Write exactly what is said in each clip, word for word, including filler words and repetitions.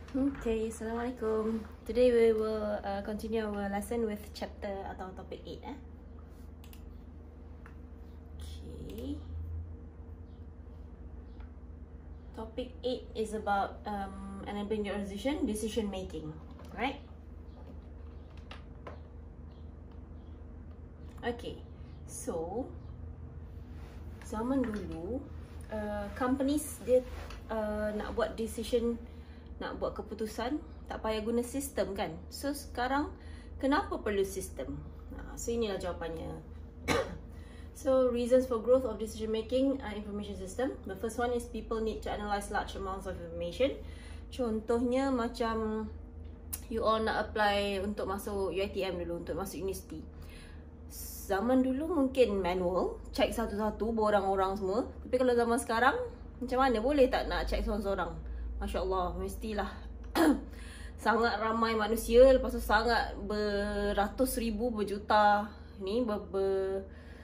Okay, Assalamualaikum. Today we will uh, continue our lesson with chapter atau topic eight. Eh? Okay. Topic eight is about um, enabling your decision, decision making, right? Okay, so zaman dulu uh, companies dia uh, nak buat decision, nak buat keputusan, tak payah guna sistem kan. So sekarang kenapa perlu sistem? Nah, so inilah jawapannya. So reasons for growth of decision making uh, information system. The first one is people need to analyze large amounts of information. Contohnya macam you all nak apply untuk masuk U I T M dulu, untuk masuk universiti. Zaman dulu mungkin manual, check satu-satu orang-orang semua. Tapi kalau zaman sekarang, macam mana boleh tak nak check seorang-seorang? Masya Allah, mestilah sangat ramai manusia, lepas tu sangat beratus ribu, berjuta ni, ber, ber,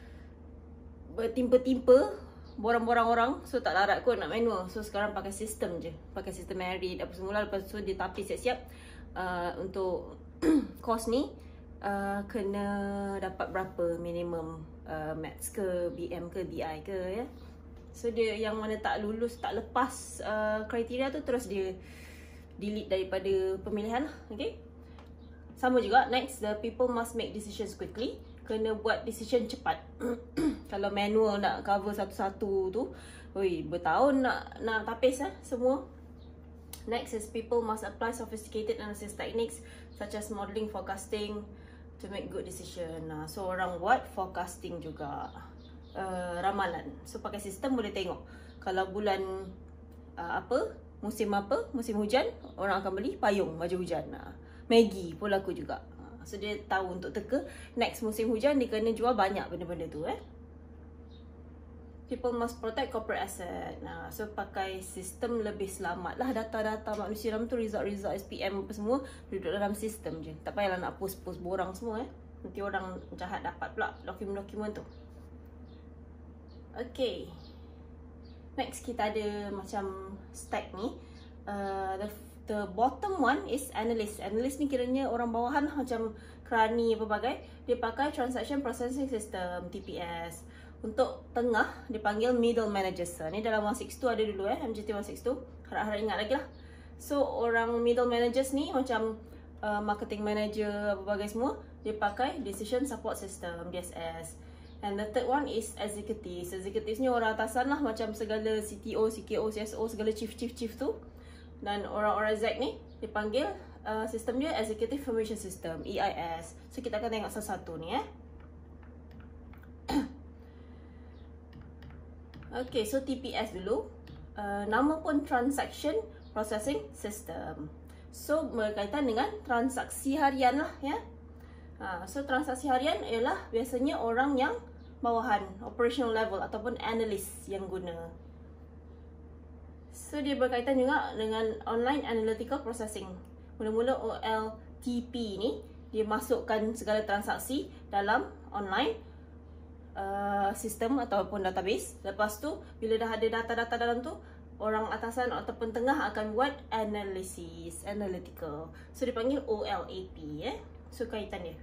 bertimpa-timpa borang-borang orang. So tak larat kot nak manual. So sekarang pakai sistem je, pakai sistem merit apa semula. Lepas tu dia tapi siap-siap uh, untuk course ni uh, kena dapat berapa minimum uh, maths ke, B M ke, B I ke ya. So dia yang mana tak lulus, tak lepas uh, kriteria tu, terus dia delete daripada pemilihan lah. Okay. Sama juga, next, the people must make decisions quickly. Kena buat decision cepat. Kalau manual nak cover satu-satu tu, oi, bertahun nak nak tapis eh, semua. Next is people must apply sophisticated analysis techniques such as modeling, forecasting to make good decision. Nah, so orang buat forecasting juga. Uh, ramalan. So pakai sistem boleh tengok kalau bulan uh, apa, musim apa, musim hujan, orang akan beli payung, baju hujan. uh, Maggi pun laku juga. uh, So dia tahu untuk teka next musim hujan dia kena jual banyak benda-benda tu eh. People must protect corporate asset. Nah, so pakai sistem lebih selamat lah. Data-data manusia dalam tu, result-result S P M apa semua duduk dalam sistem je. Tak payahlah nak post-post borang semua eh. Nanti orang jahat dapat pula dokumen-dokumen tu. Okay, next kita ada macam stack ni. uh, the, the bottom one is analyst. Analyst ni kiranya orang bawahan lah, macam kerani apa bagai. Dia pakai transaction processing system, T P S. Untuk tengah dipanggil middle managers. Ni dalam seratus enam puluh dua ada dulu eh, M J T seratus enam puluh dua. Harap-harap ingat lagi lah. So orang middle managers ni macam uh, marketing manager apa bagai semua, dia pakai decision support system, D S S. And the third one is executives. Executives ni orang atasan lah, macam segala C T O, C K O, C S O, segala chief-chief-chief tu. Dan orang-orang exec ni dipanggil uh, sistem dia Executive Information System, E I S. So kita akan tengok satu-satu ni eh. Okay, so T P S dulu. Uh, nama pun Transaction Processing System. So berkaitan dengan transaksi harian lah ya. Ha, so transaksi harian ialah biasanya orang yang bawahan, operational level ataupun analyst yang guna. So dia berkaitan juga dengan online analytical processing. Mula-mula O L T P ni dia masukkan segala transaksi dalam online uh, sistem ataupun database. Lepas tu bila dah ada data-data dalam tu, orang atasan ataupun tengah akan buat analysis, analytical. So dipanggil O L A P eh. So kaitan dia.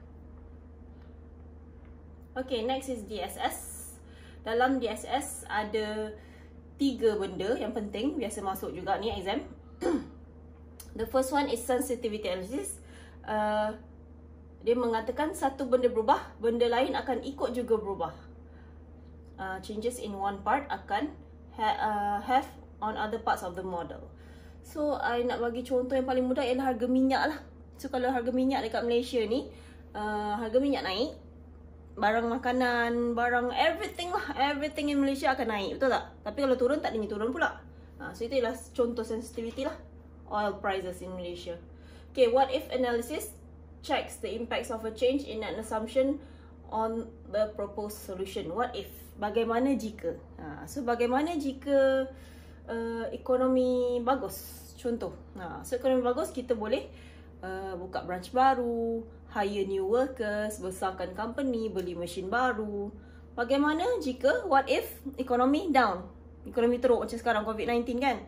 Okay, next is D S S. Dalam D S S ada tiga benda yang penting, biasa masuk juga ni exam. The first one is sensitivity analysis. Uh, dia mengatakan satu benda berubah, benda lain akan ikut juga berubah. Uh, changes in one part akan ha uh, have on other parts of the model. So, I nak bagi contoh yang paling mudah ialah harga minyak lah. So, kalau harga minyak dekat Malaysia ni, uh, harga minyak naik, barang makanan, barang everything lah, everything in Malaysia akan naik, betul tak? Tapi kalau turun, tak ada turun pula. Ha, so itu ialah contoh sensitivity lah, oil prices in Malaysia. Okay, what if analysis checks the impacts of a change in an assumption on the proposed solution. What if? Bagaimana jika? Ha, so bagaimana jika uh, ekonomi bagus? Contoh. Ha, so ekonomi bagus, kita boleh uh, buka branch baru, hire new workers, besarkan company, beli mesin baru. Bagaimana jika, what if ekonomi down? Ekonomi teruk macam sekarang COVID nineteen kan?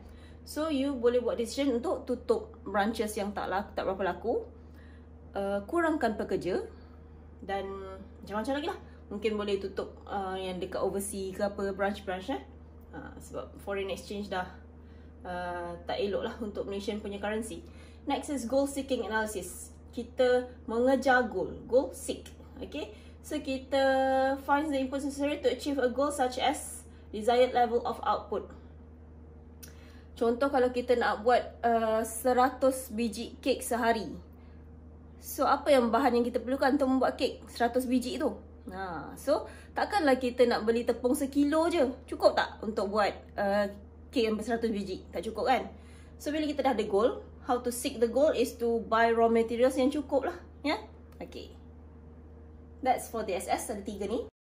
So you boleh buat decision untuk tutup branches yang tak laku, tak berapa laku, uh, kurangkan pekerja, dan macam-macam lagi lah. Mungkin boleh tutup uh, yang dekat overseas ke apa, branch-branch eh. Uh, sebab foreign exchange dah uh, tak elok lah untuk Malaysian punya currency. Next is goal seeking analysis. Kita mengejar goal, goal seek. Okay, so kita find the input necessary to achieve a goal such as desired level of output. Contoh kalau kita nak buat uh, seratus biji kek sehari. So apa yang bahan yang kita perlukan untuk membuat kek seratus biji tu? Ha, so takkanlah kita nak beli tepung sekilo je. Cukup tak untuk buat uh, kek yang seratus biji? Tak cukup kan? So bila kita dah ada goal, how to seek the goal is to buy raw materials yang cukup lah. Ya? Yeah? Okay. That's for D S S, ada tiga ni.